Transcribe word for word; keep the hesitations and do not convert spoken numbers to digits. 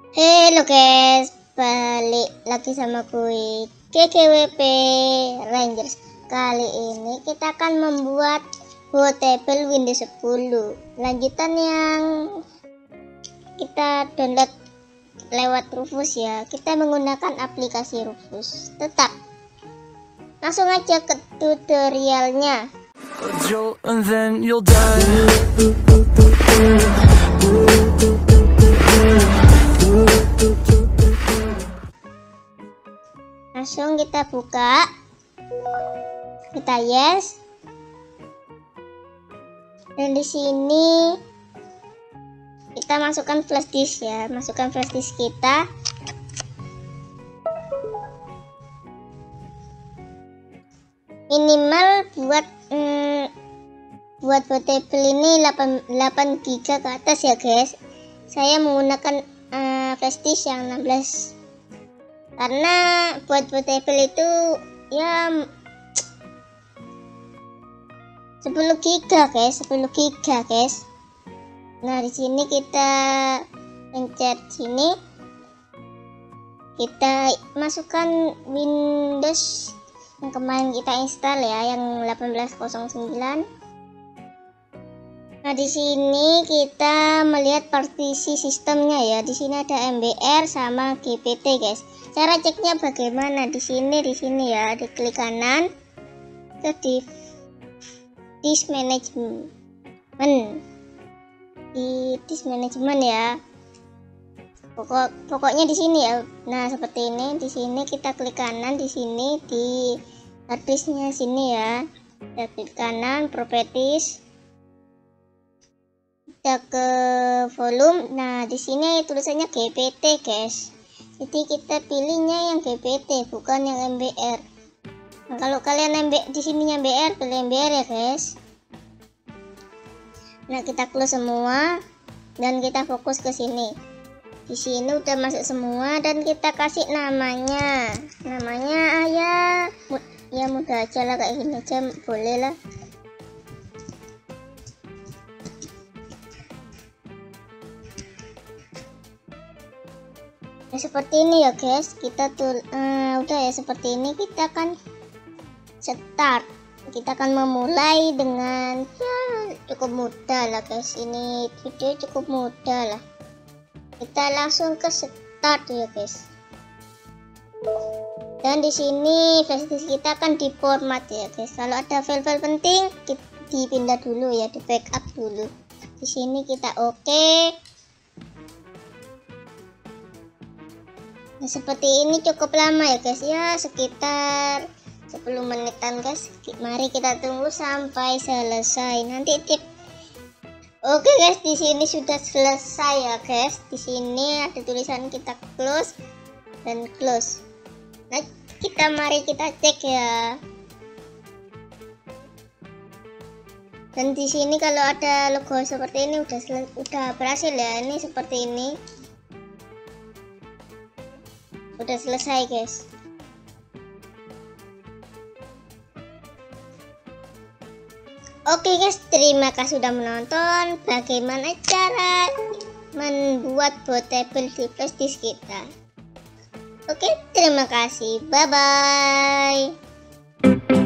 Halo guys, balik lagi sama gue G G W P Rangers. Kali ini kita akan membuat bootable Windows sepuluh, lanjutan yang kita download lewat Rufus ya. Kita menggunakan aplikasi Rufus. Tetap langsung aja ke tutorialnya. Langsung kita buka, kita yes, dan di sini kita masukkan flash disk ya, masukkan flash disk kita. Minimal buat hmm, buat bootable ini delapan giga ke atas ya guys. Saya menggunakan uh, flash disk yang enam belas, karena buat bootable itu ya sepuluh giga guys, sepuluh giga guys. Nah, di sini kita pencet sini, kita masukkan Windows yang kemarin kita install ya, yang delapan belas nol sembilan. Nah, di sini kita melihat partisi sistemnya ya. Di sini ada M B R sama G P T guys. Cara ceknya bagaimana? Di sini, di sini ya, diklik kanan, ke di disk management, di disk management ya. Pokok pokoknya di sini ya. Nah, seperti ini. Di sini kita klik kanan, di sini di harddisknya sini ya. Kita klik kanan, properties, kita ke volume. Nah, di sini tulisannya G P T guys. Jadi kita pilihnya yang G P T, bukan yang M B R. Nah, kalau kalian M B di sininya M B R, pilih M B R ya guys. Nah, kita close semua dan kita fokus ke sini. Di sini udah masuk semua dan kita kasih namanya. Namanya ya, ya mudah aja lah, kayak gini aja boleh lah. Nah, seperti ini ya guys. Kita tuh uh, udah ya seperti ini. Kita akan start. Kita akan memulai dengan ya cukup mudah lah guys. Ini video cukup mudah lah. Kita langsung ke start ya guys. Dan di sini flash disk kita akan di format ya guys. Kalau ada file-file penting kita dipindah dulu ya, di backup dulu. Di sini kita oke. Okay. Nah, seperti ini cukup lama ya guys ya, sekitar sepuluh menitan guys. Mari kita tunggu sampai selesai. Nanti tip. Oke guys, di sini sudah selesai ya guys. Di sini ada tulisan kita close dan close. Nah, kita mari kita cek ya. Dan di sini kalau ada logo seperti ini udah udah berhasil ya. Ini seperti ini. Udah selesai guys. Oke guys, terima kasih sudah menonton bagaimana cara membuat bootable di flash disk kita. Oke, terima kasih. Bye bye.